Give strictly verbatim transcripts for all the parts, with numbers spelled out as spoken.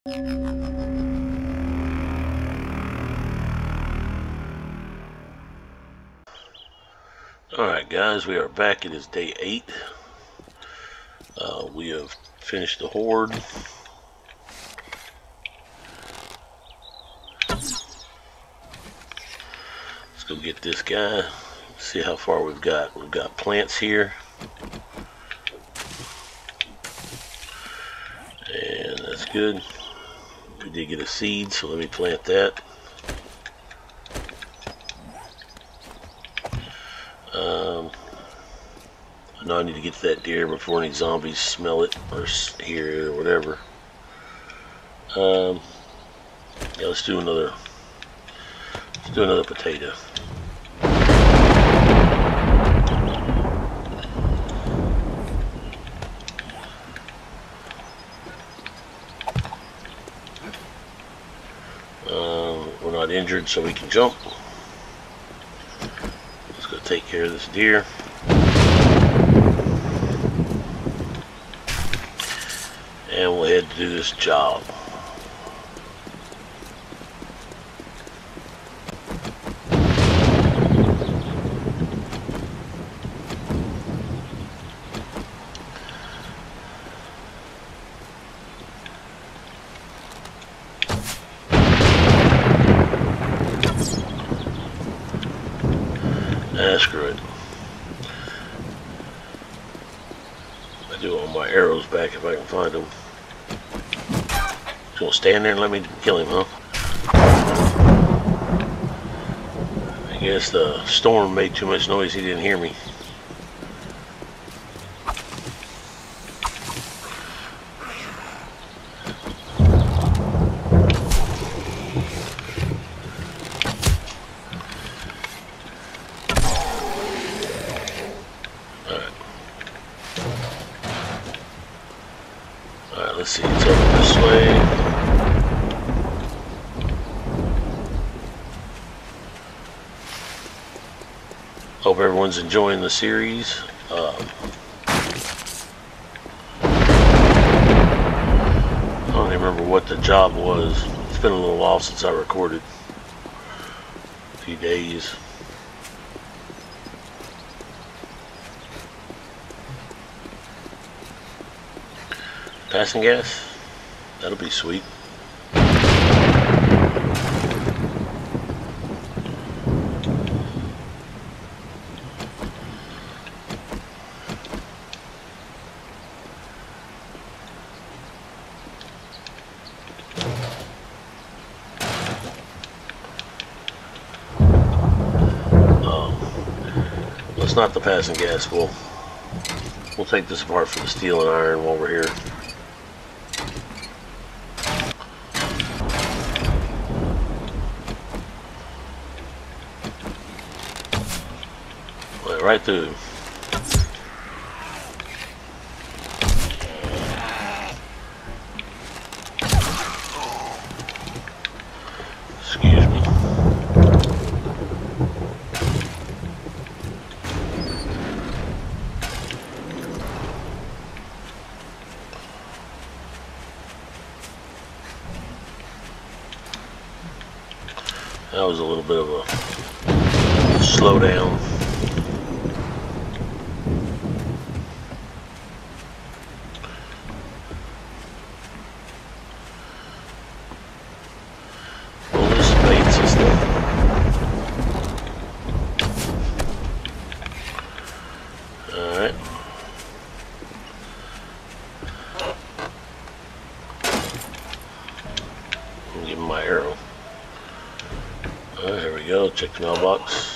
Alright guys, we are back. It is day eight. Uh, we have finished the horde. Let's go get this guy. See how far we've got. We've got plants here. And that's good. We did get a seed, so let me plant that. Um, I know I need to get to that deer before any zombies smell it or hear it or whatever. Um, yeah, let's do another. Let's do another potato. Um, we're not injured, so we can jump. Let's go take care of this deer. And we'll head to do this job. Ah, screw it. I do want my arrows back if I can find them. Just gonna stand there and let me kill him, huh? I guess the storm made too much noise, he didn't hear me. Alright, let's see, it's over this way. Hope everyone's enjoying the series. Um, I don't even remember what the job was. It's been a little while since I recorded. A few days. Passing gas? That'll be sweet. Um, it's not the passing gas. We'll, we'll take this apart for the steel and iron while we're here. Right through. Excuse me. That was a little bit of a slowdown. Alright. Give him my arrow. Alright, here we go. Check the mailbox.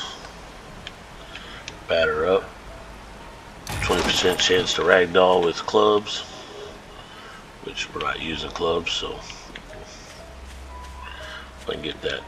Batter up. twenty percent chance to ragdoll with clubs. Which we're not using clubs, so if I can get that.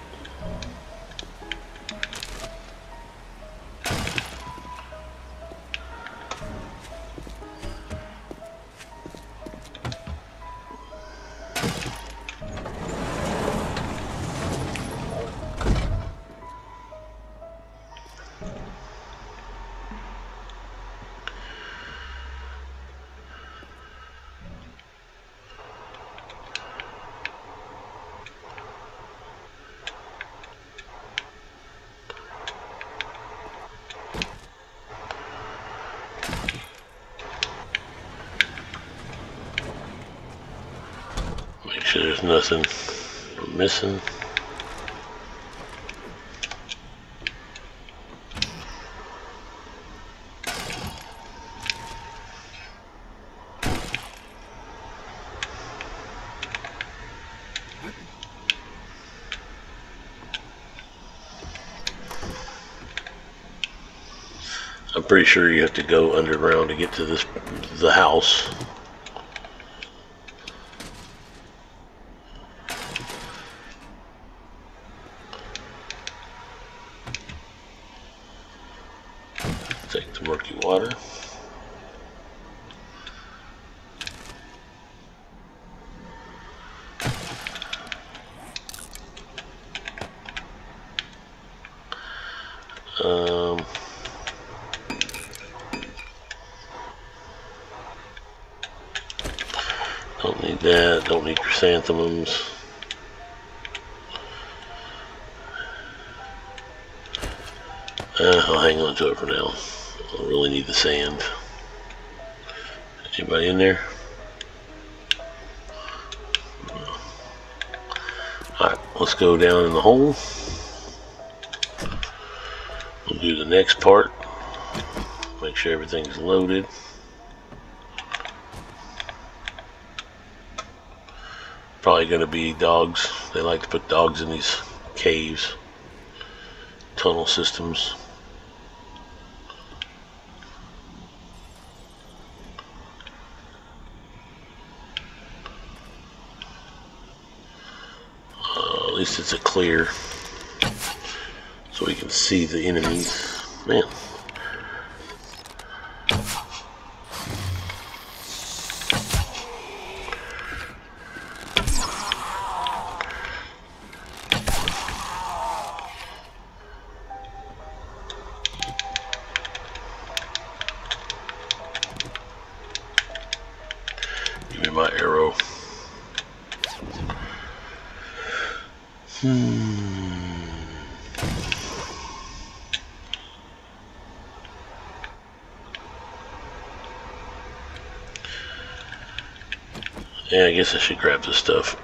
sure there's nothing we're missing. I'm pretty sure you have to go underground to get to this the house. Take the murky water. Um, don't need that. Don't need chrysanthemums. Uh, I'll hang on to it for now. I don't really need the sand. Anybody in there? Alright, let's go down in the hole. We'll do the next part. Make sure everything's loaded. Probably going to be dogs. They like to put dogs in these caves, tunnel systems. Uh, at least it's a clear, so we can see the enemies. Man. Give me my arrow. Hmm. Yeah, I guess I should grab this stuff.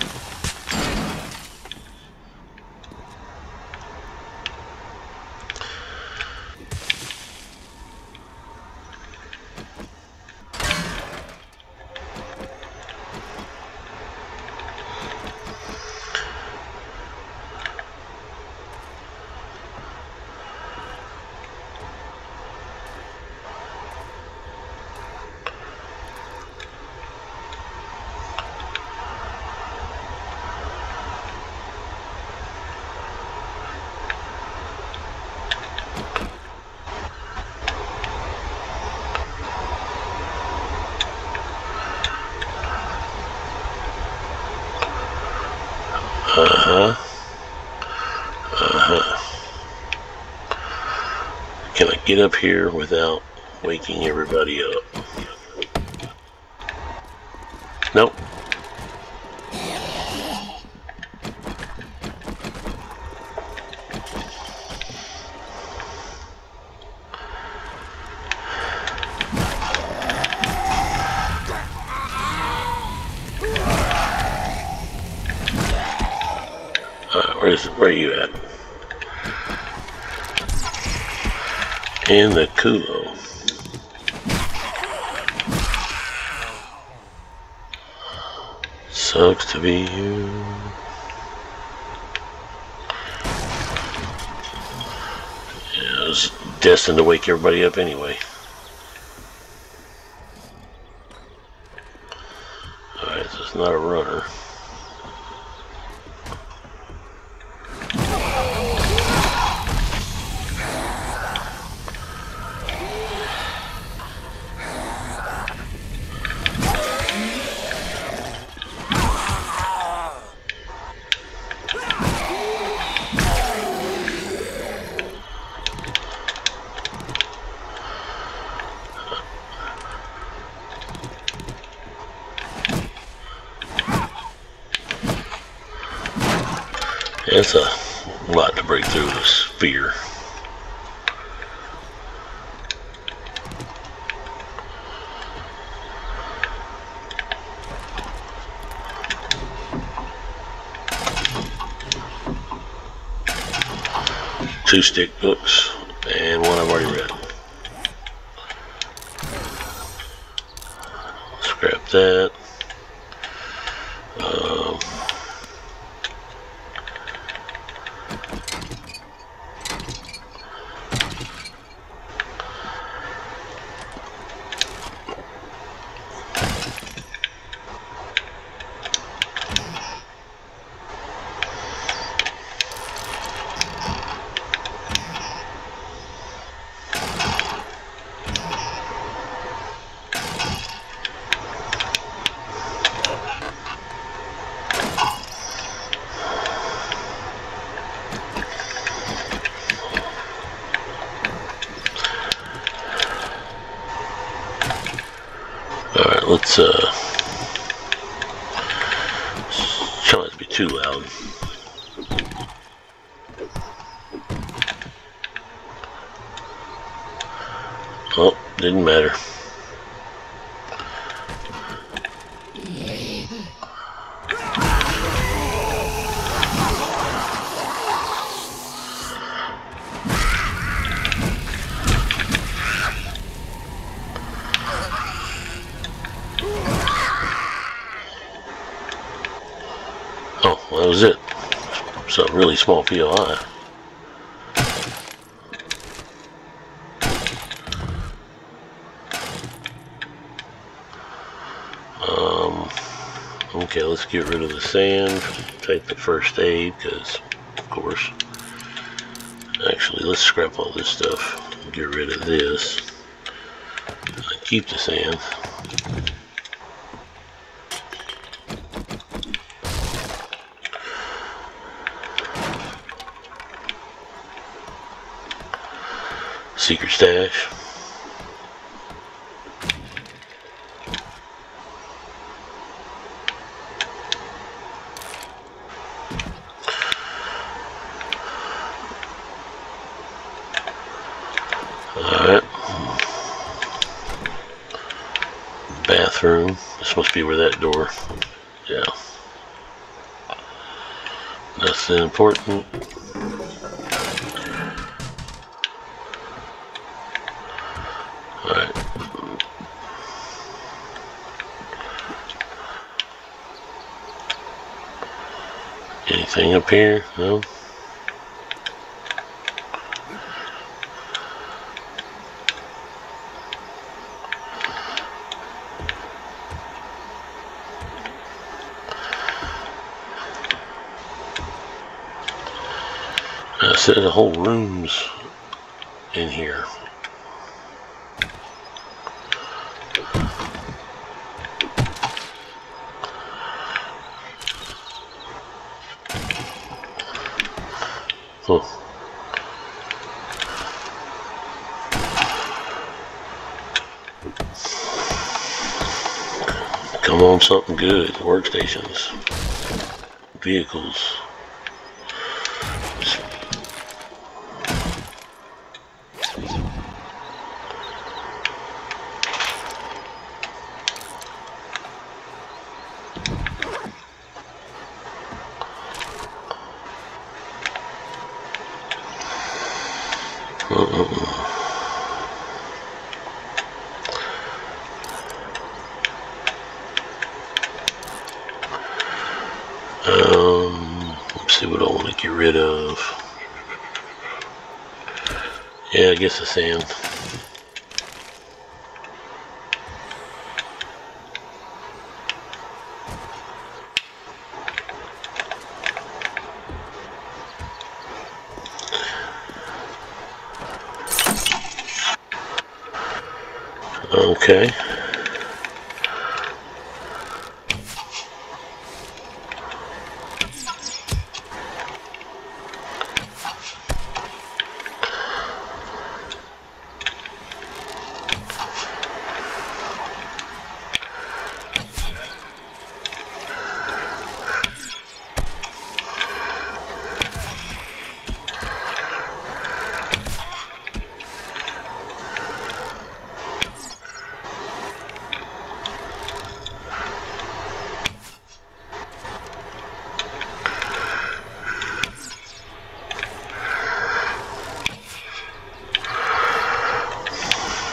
Uh-huh. Uh-huh. Can I get up here without waking everybody up? Nope. Where's, where are you at? In the culo. Sucks to be you. Yeah, I was destined to wake everybody up anyway. Alright, so it's not a runner. It's a lot to break through the sphere. two stick books, and one I've already read. Scrap that. Um, Alright, let's uh try not to be too loud. Oh, didn't matter. Oh, well, that was it. It's a really small P O I. Um, okay, let's get rid of the sand. Take the first aid, because, of course. Actually, let's scrap all this stuff. Get rid of this. Keep the sand. Secret stash. Alright. Bathroom. This must be where that door. Yeah. Nothing important. Alright. Anything up here? No? I said the whole room's in here. Huh. Come on, something good. Workstations. Vehicles. Uh-uh. Um, let's see what I want to get rid of. Yeah, I guess the sand. Okay.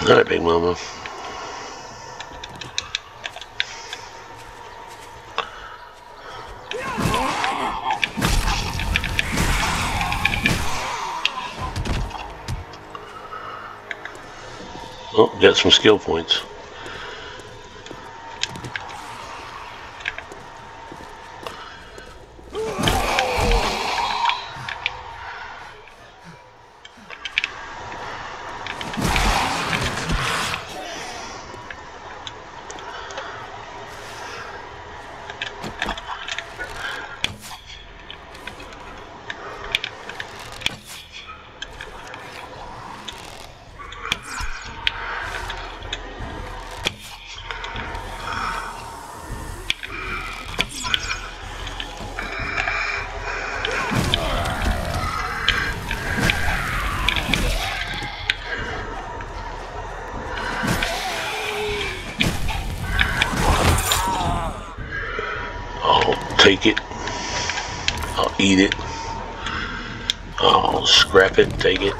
Alright, Big Mama. Oh, got some skill points. Take it. I'll eat it. I'll scrap it, take it.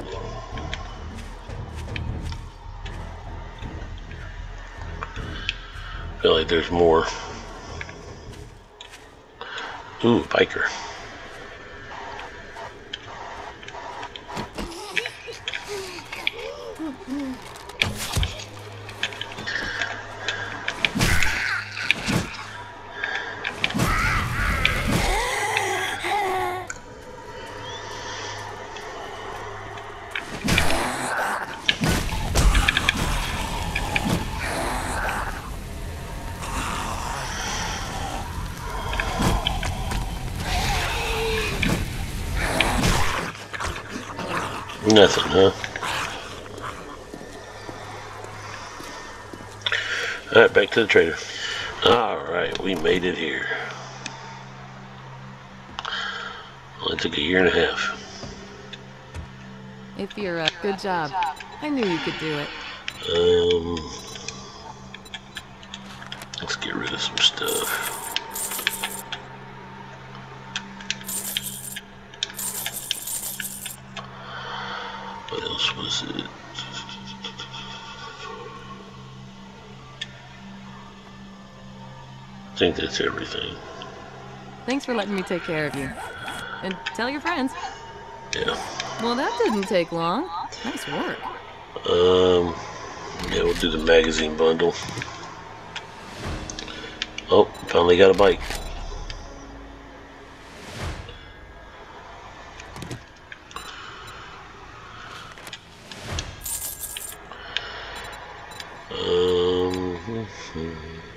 Feel like there's more. Ooh, biker. Nothing, huh? Alright, back to the trader. Alright, we made it here. Well, it took a year and a half. If you're a good job. I knew you could do it. Um, let's get rid of some stuff. What else was it? I think that's everything. Thanks for letting me take care of you. And tell your friends. Yeah. Well, that didn't take long. Nice work. Um, yeah, we'll do the magazine bundle. Oh, finally got a bike. Um, hmm.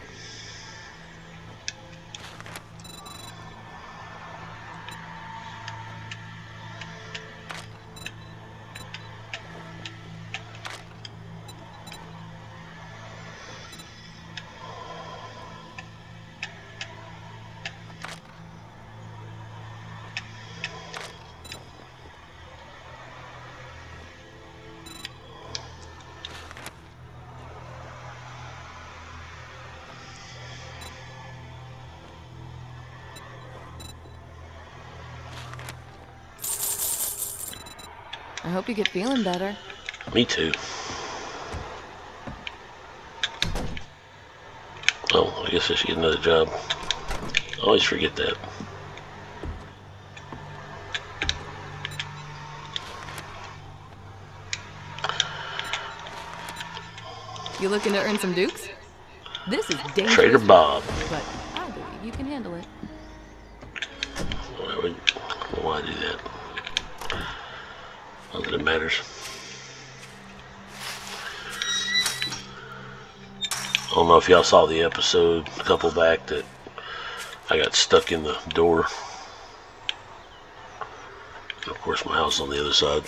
I hope you get feeling better. Me too. Oh, I guess I should get another job. I always forget that. You looking to earn some dukes? This is dangerous. Trader Bob. But I believe you can handle it. Why would, why do that? Not that it matters. I don't know if y'all saw the episode a couple back that I got stuck in the door. And of course my house is on the other side.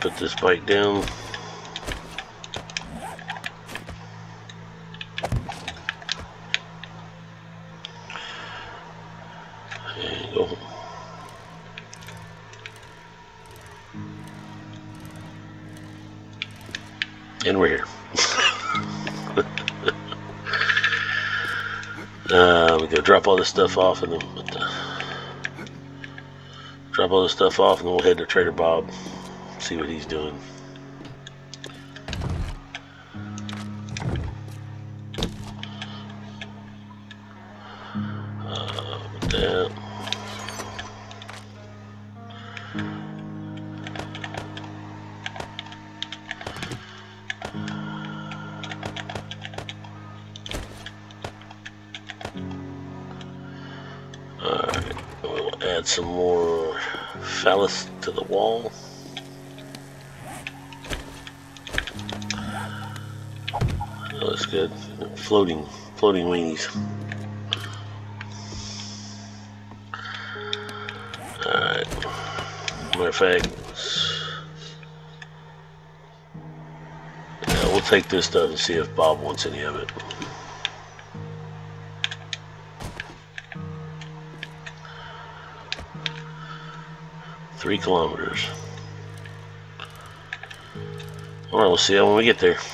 put this bike down. There you go. And we're here. uh, we go drop all this stuff off and then put the, drop all this stuff off and then we'll head to Trader Bob, see what he's doing. Uh, with that. Alright, we'll add some more phallus to the wall. Oh, that's good. Floating, floating weenies. Alright. Matter of fact, yeah, we'll take this stuff and see if Bob wants any of it. Three kilometers. Alright, we'll see how when we get there.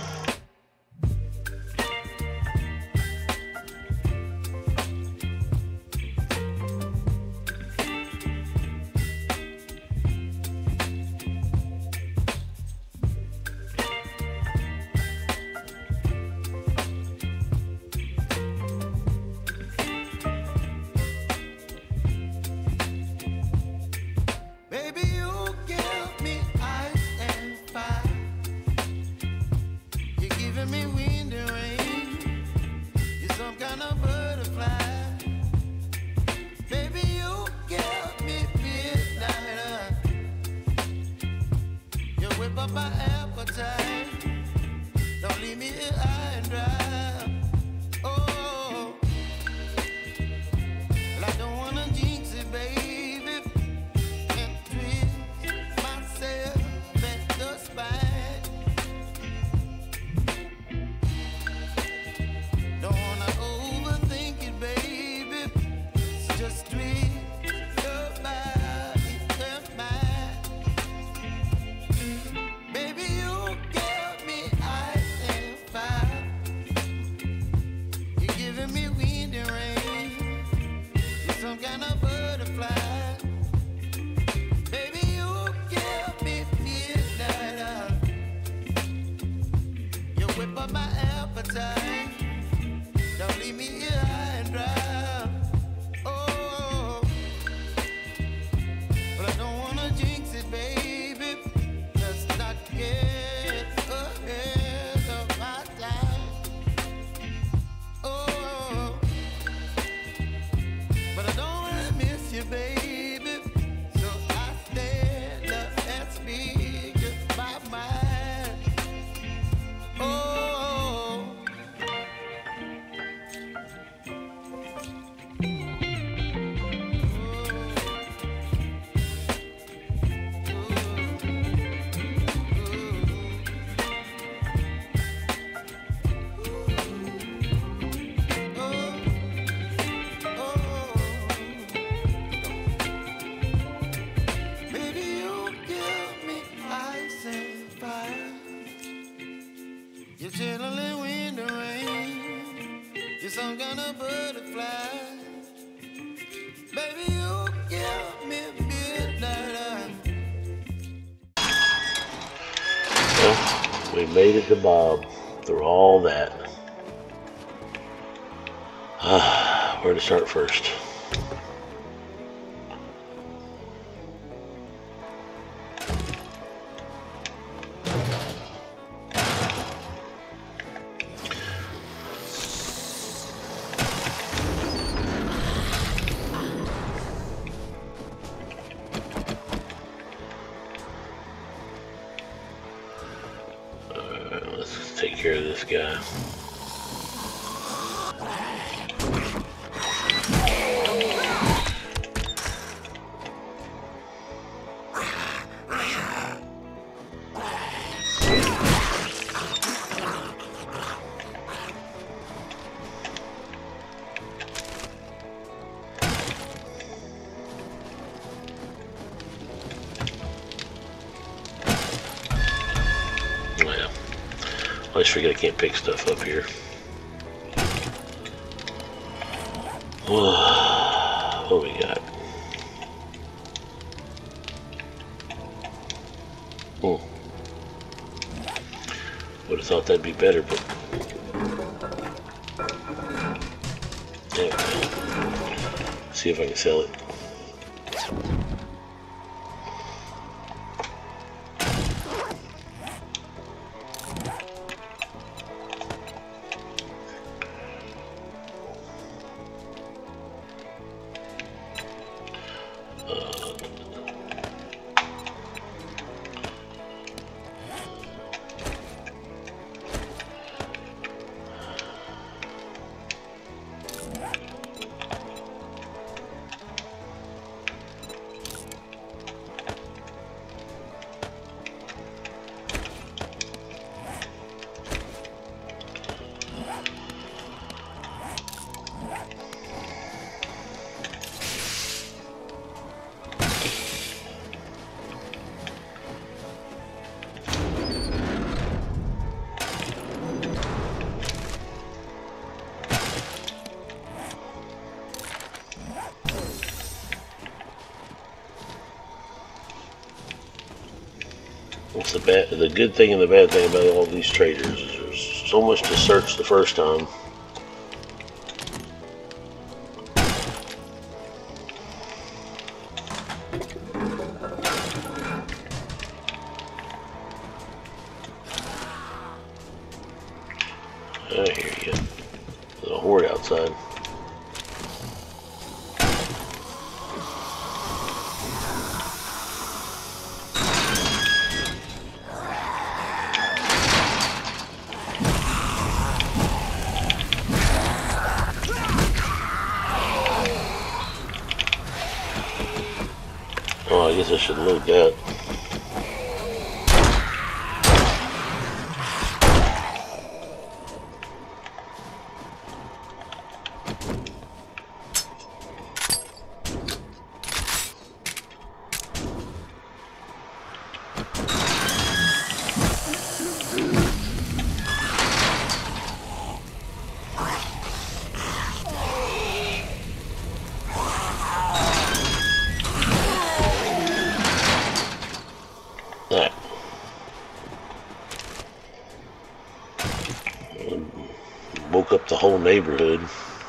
We made it to Bob through all that. Ah, where to start first? Take care of this guy. I just forget I can't pick stuff up here. What we got? Hmm. Would have thought that'd be better, but anyway, see if I can sell it. What's the bad, the good thing and the bad thing about all these traders is there's so much to search the first time. I hear you. There's a horde outside. Oh, I guess I should load that. Alright. Woke up the whole neighborhood.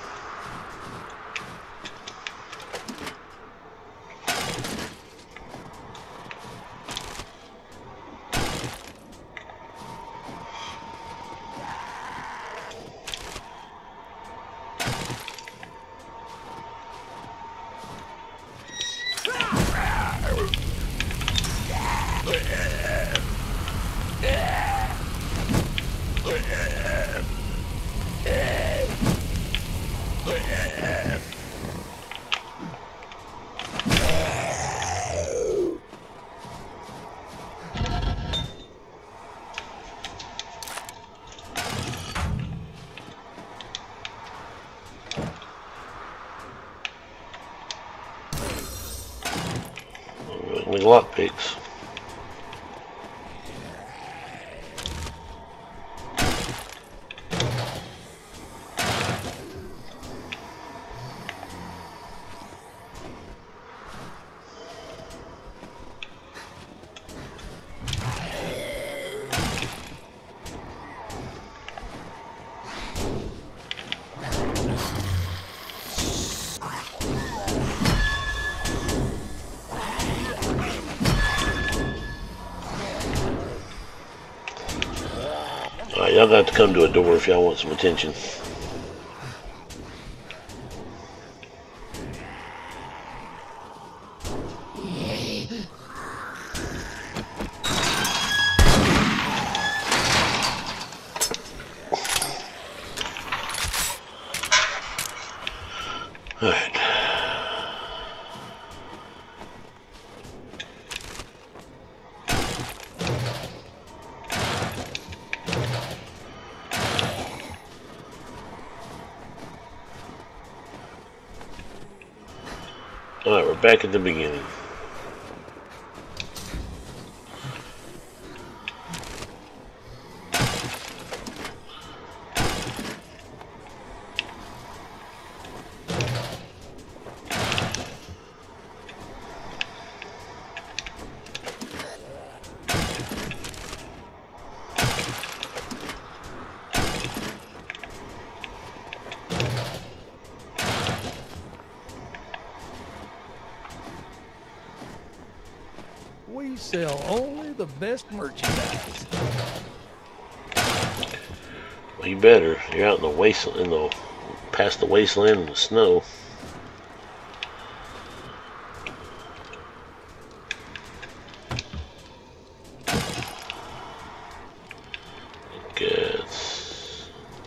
Like lockpicks. Alright, y'all got to come to a door if y'all want some attention. Alright. Alright, we're back at the beginning. sell only the best merchandise. Well, you better. You're out in the wasteland, in the past the wasteland in the snow. Guess.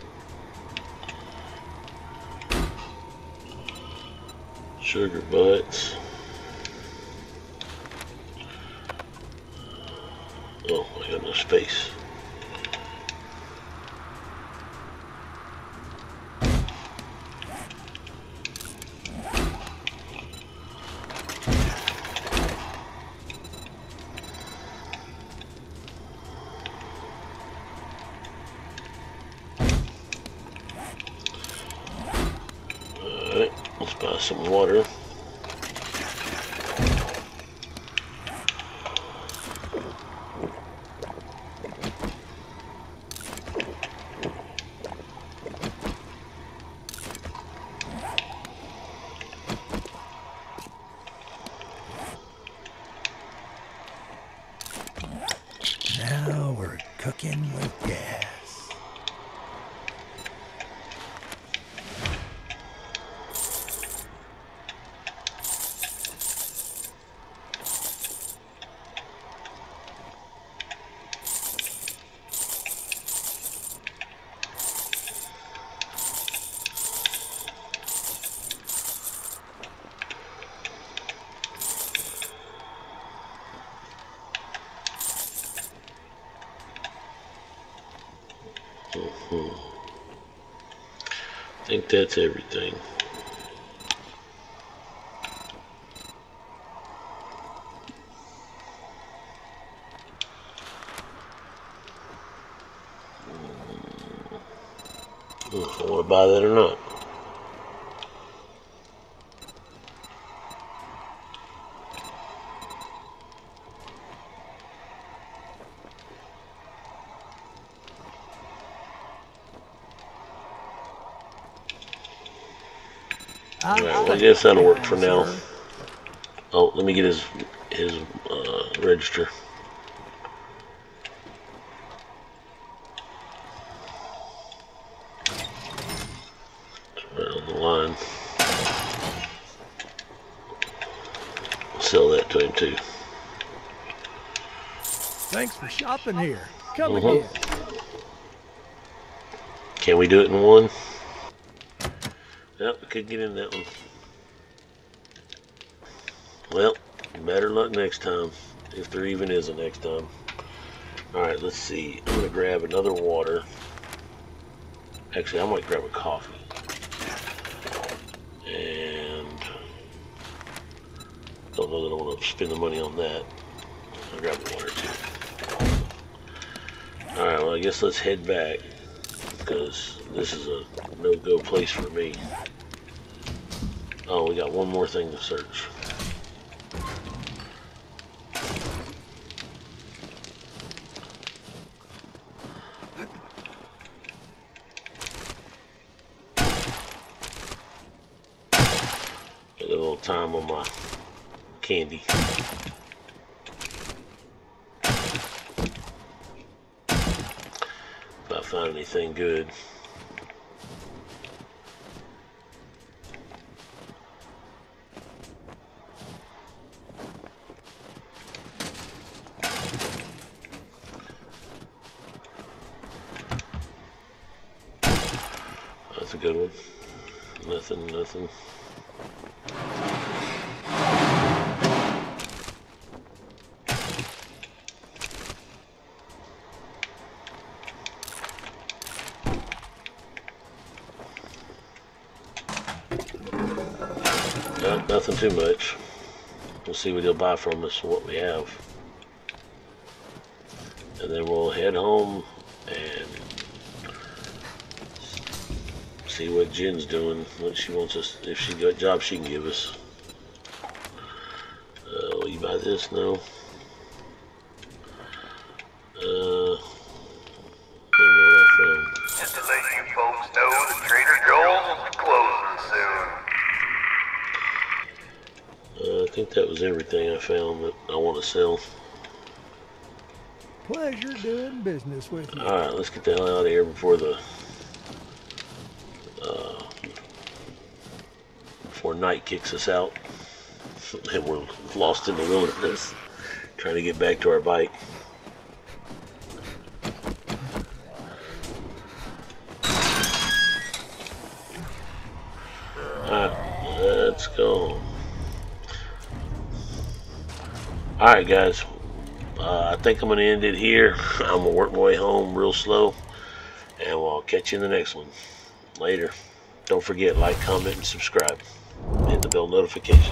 Sugar butts. Oh, I got no space. Alright, let's buy some water. Now we're cooking with gas. Hmm. I think that's everything. Hmm. I want to buy that or not. I, Alright, well, I guess that'll work for now. sir. Oh, let me get his his uh, register. It's right on the line. I'll sell that to him too. Thanks for shopping here. Come Mm-hmm. again. Can we do it in one? Yep, we could get in that one. Well, better luck next time, if there even is a next time. Alright, let's see. I'm going to grab another water. Actually, I might grab a coffee. And don't know that I want to spend the money on that. I'll grab the water too. Alright, well, I guess let's head back, because this is a no-go place for me. Oh, we got one more thing to search. Get a little time on my candy. If I find anything good. That's a good one. Nothing, nothing. No, nothing too much. We'll see what he'll buy from us and what we have. And then we'll head home and see what Jen's doing, what she wants us, if she got a job she can give us. Uh, will you buy this? No. Uh, I don't know what I found. Just to let you folks know that Trader Joel's will be closing soon. Uh, I think that was everything I found that I want to sell. Pleasure doing business with you. Alright, let's get the hell out of here before the uh, before night kicks us out and we're lost in the wilderness trying to get back to our bike. Alright, let's go. Alright guys, uh, I think I'm going to end it here. I'm going to work my way home real slow, and I'll catch you in the next one. Later. Don't forget, like, comment, and subscribe. Hit the bell notification.